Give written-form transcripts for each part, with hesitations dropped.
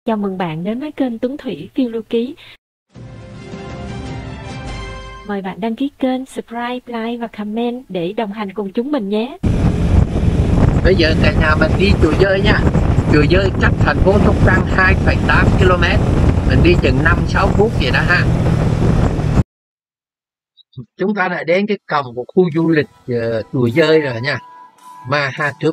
Chào mừng bạn đến với kênh Tuấn Thủy Phiêu Lưu Ký. Mời bạn đăng ký kênh, subscribe, like và comment để đồng hành cùng chúng mình nhé. Bây giờ cả nhà mình đi Chùa Dơi nha. Chùa Dơi cách thành phố Sóc Trăng 2,8 km. Mình đi chừng 5-6 phút vậy đó ha. Chúng ta đã đến cái cổng của khu du lịch Chùa Dơi rồi nha, Mahatub.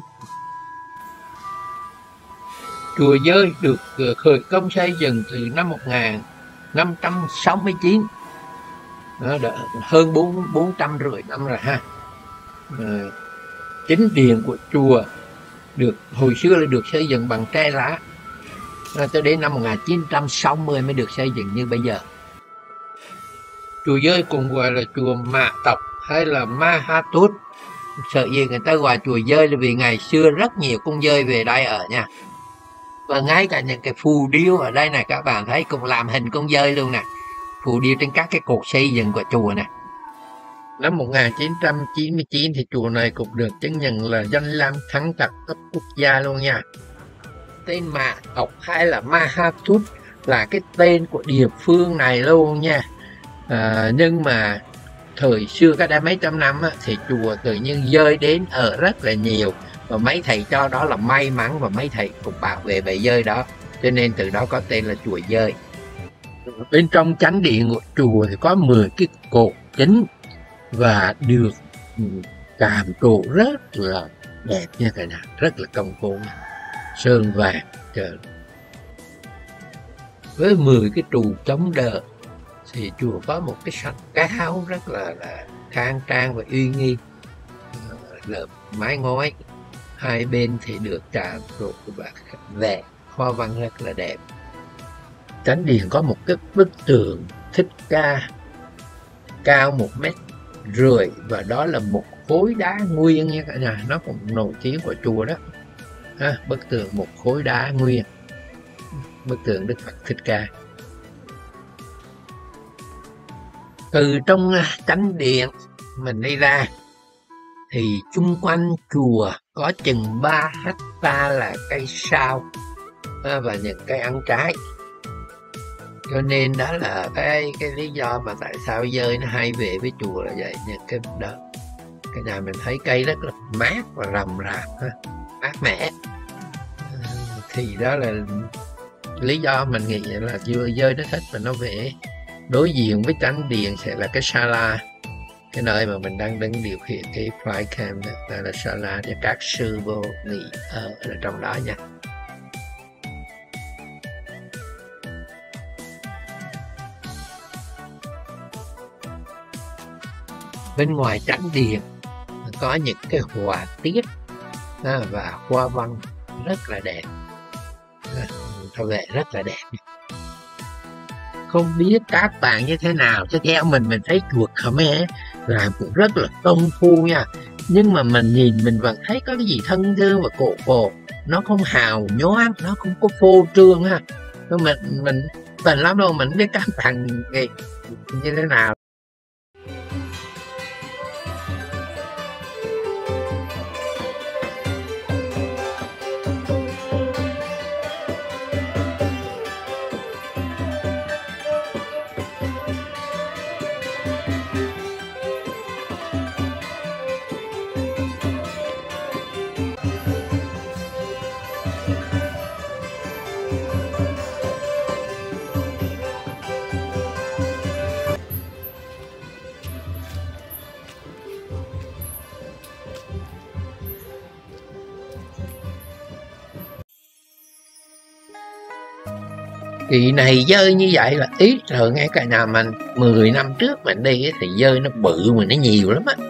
Chùa Dơi được khởi công xây dựng từ năm 1569. Nó đã hơn 450 năm rồi ha. Chính điện của chùa hồi xưa là được xây dựng bằng tre lá, tới đến năm 1960 mới được xây dựng như bây giờ. Chùa Dơi cũng gọi là chùa Mạ Tộc hay là Mahatub. Sợ gì người ta gọi chùa Dơi là vì ngày xưa rất nhiều con dơi về đây ở nha. Và ngay cả những cái phù điêu ở đây này các bạn thấy cũng làm hình con dơi luôn nè, phù điêu trên các cái cột xây dựng của chùa này. Năm 1999 thì chùa này cũng được chứng nhận là danh lam thắng cảnh cấp quốc gia luôn nha. Tên Mạ Tộc hay là Mahatub là cái tên của địa phương này luôn nha. Nhưng mà thời xưa cách đây mấy trăm năm thì chùa tự nhiên dơi đến ở rất là nhiều, và mấy thầy cho đó là may mắn, và mấy thầy cũng bảo vệ bầy dơi đó, cho nên từ đó có tên là chùa Dơi. Bên trong chánh điện của chùa thì có 10 cái cột chính và được càm trổ rất là đẹp nha cả nhà, rất là công phu, sơn vàng trời. Với 10 cái trụ chống đỡ thì chùa có một cái sảnh cao rất là khang trang và uy nghi, lợp mái ngói, hai bên thì được tràm trổ và vẽ hoa văn rất là đẹp. Chánh điện có một cái bức tượng Thích Ca cao 1,5 m, và đó là một khối đá nguyên nha cả nhà, nó cũng nổi tiếng của chùa đó. Bức tượng một khối đá nguyên, bức tượng Đức Phật Thích Ca. Từ trong chánh điện mình đi ra thì chung quanh chùa có chừng 3 hectare là cây sao và những cây ăn trái. Cho nên đó là cái lý do mà tại sao dơi nó hay về với chùa là vậy. Những cái đó, cái nhà mình thấy cây rất là mát và rậm rạp, mát mẻ. Thì đó là lý do mình nghĩ là dơi nó thích và nó về. Đối diện với chánh điện sẽ là cái sala, cái nơi mà mình đang đứng điều khiển cái flycam đó, là sala để các sư vô nghỉ ở trong đó nha. Bên ngoài chánh điện có những cái họa tiết và hoa văn rất là đẹp, thợ vẽ rất là đẹp. Không biết các bạn như thế nào, chứ theo mình thấy chùa Khmer làm cũng rất là công phu nha, nhưng mà mình nhìn mình vẫn thấy có cái gì thân thương và cổ cổ, nó không hào nhoáng, nó không có phô trương ha. Mình tình lắm đâu, mình biết các bạn như thế nào. Kỳ này dơi như vậy là ít rồi, ngay cả nhà mình 10 năm trước mình đi thì dơi nó bự mà nó nhiều lắm á.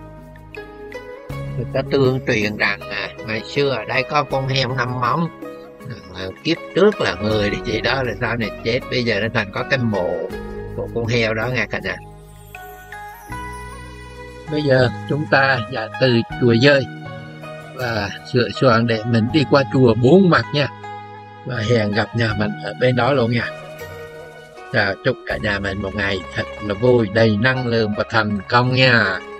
Người ta tương truyền rằng ngày xưa ở đây có con heo 5 móng, Kiếp trước là người thì gì đó, là sau này chết, bây giờ nó thành có cái mộ của con heo đó nghe cả nhà. Bây giờ chúng ta đã từ chùa Dơi và sửa soạn để mình đi qua chùa Bốn Mặt nha, và hẹn gặp nhà mình ở bên đó luôn nha. Chào chúc cả nhà mình một ngày thật là vui, đầy năng lượng và thành công nha.